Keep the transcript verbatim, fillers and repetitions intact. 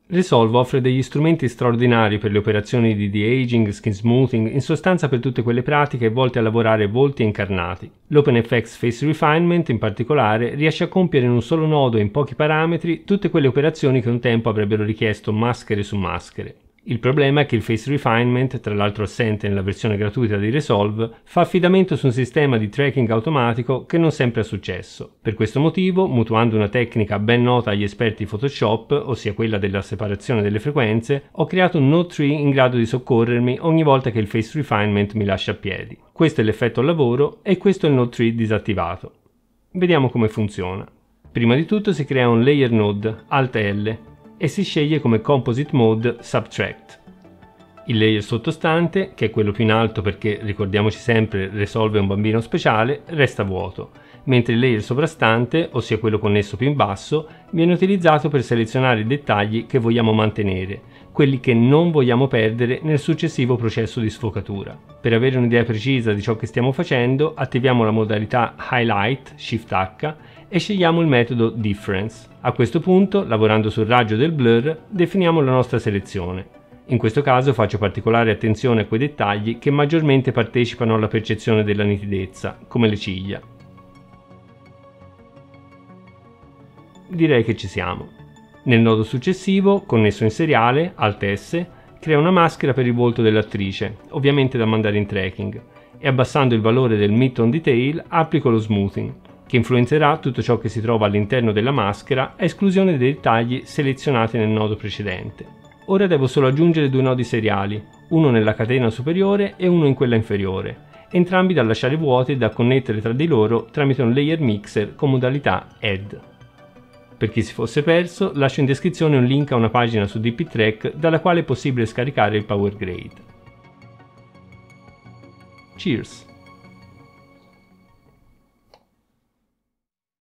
Resolve offre degli strumenti straordinari per le operazioni di de-aging, skin smoothing, in sostanza per tutte quelle pratiche volte a lavorare volti e incarnati. L'OpenFX Face Refinement, in particolare, riesce a compiere in un solo nodo e in pochi parametri tutte quelle operazioni che un tempo avrebbero richiesto maschere su maschere. Il problema è che il Face Refinement, tra l'altro assente nella versione gratuita di Resolve, fa affidamento su un sistema di tracking automatico che non sempre ha successo. Per questo motivo, mutuando una tecnica ben nota agli esperti di Photoshop, ossia quella della separazione delle frequenze, ho creato un node tree in grado di soccorrermi ogni volta che il Face Refinement mi lascia a piedi. Questo è l'effetto al lavoro e questo è il node tree disattivato. Vediamo come funziona. Prima di tutto si crea un Layer Node, Alt L, e si sceglie come Composite Mode Subtract. Il layer sottostante, che è quello più in alto perché ricordiamoci sempre Resolve è un bambino speciale, resta vuoto, mentre il layer sovrastante, ossia quello connesso più in basso, viene utilizzato per selezionare i dettagli che vogliamo mantenere, quelli che non vogliamo perdere nel successivo processo di sfocatura. Per avere un'idea precisa di ciò che stiamo facendo, attiviamo la modalità Highlight, Shift H, e scegliamo il metodo Difference. A questo punto, lavorando sul raggio del blur, definiamo la nostra selezione. In questo caso faccio particolare attenzione a quei dettagli che maggiormente partecipano alla percezione della nitidezza, come le ciglia. Direi che ci siamo. Nel nodo successivo, connesso in seriale, Alt S, crea una maschera per il volto dell'attrice, ovviamente da mandare in tracking, e abbassando il valore del Mid-Tone Detail applico lo Smoothing, che influenzerà tutto ciò che si trova all'interno della maschera a esclusione dei dettagli selezionati nel nodo precedente. Ora devo solo aggiungere due nodi seriali, uno nella catena superiore e uno in quella inferiore, entrambi da lasciare vuoti e da connettere tra di loro tramite un layer mixer con modalità Add. Per chi si fosse perso, lascio in descrizione un link a una pagina su D P Track dalla quale è possibile scaricare il Power Grade. Cheers!